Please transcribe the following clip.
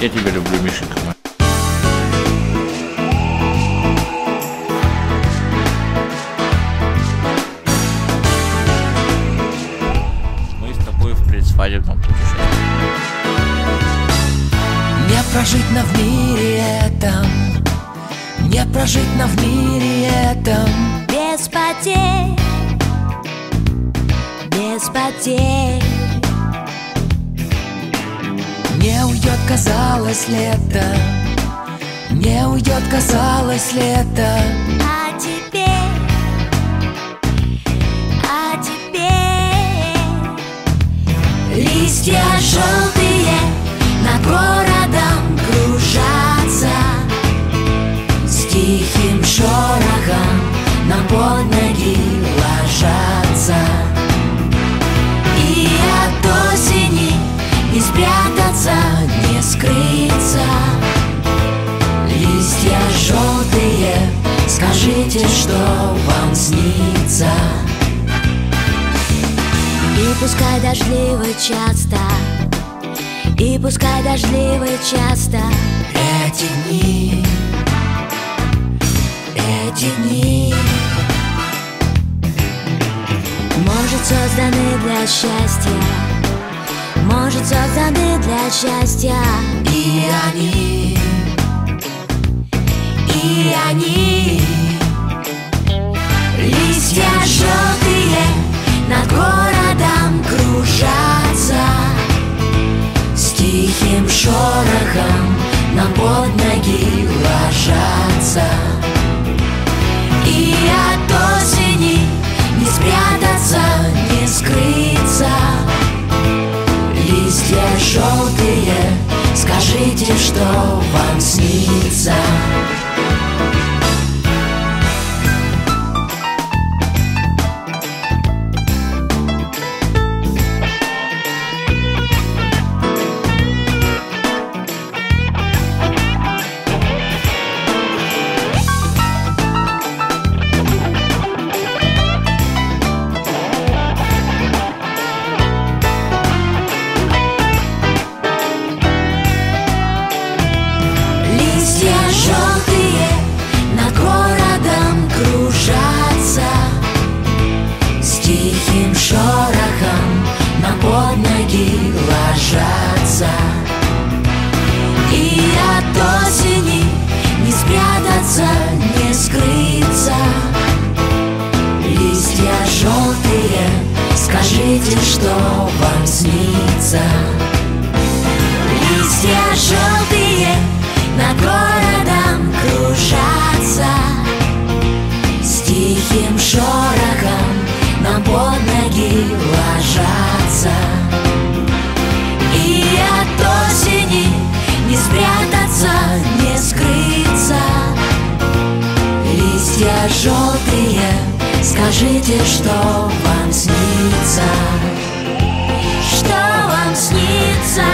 Я тебя люблю, Мишенька мой. Мы с тобой в предсвадебном путешествии. Не прожить нам в мире этом, не прожить нам в мире этом без потерь, без потерь. Не уйдет, казалось, лето, не уйдет, казалось, лето. А теперь листья желтые над городом кружатся, с тихим шорохом нам под ноги ложатся. И от осени не спрятаться, не скрыться. Листья желтые, скажите, что вам снится. И пускай дождливо часто, и пускай дождливо часто Эти дни, эти дни, может, созданы для счастья, может, созданы для счастья. и они, Листья желтые над городом кружатся, с тихим шорохом нам под ноги ложатся. и от осени Не спрятаться, не скрыться. Листья желтые, скажите, что вам снится. листья желтые над городом кружатся, С тихим шорохом нам под ноги ложатся. и от осени Не спрятаться, не скрыться. Листья желтые, скажите, что вам снится. листья желтые над городом кружатся, С тихим шорохом нам под ноги ложатся. и от осени Не спрятаться, не скрыться. Листья желтые, скажите, что вам снится. что вам снится.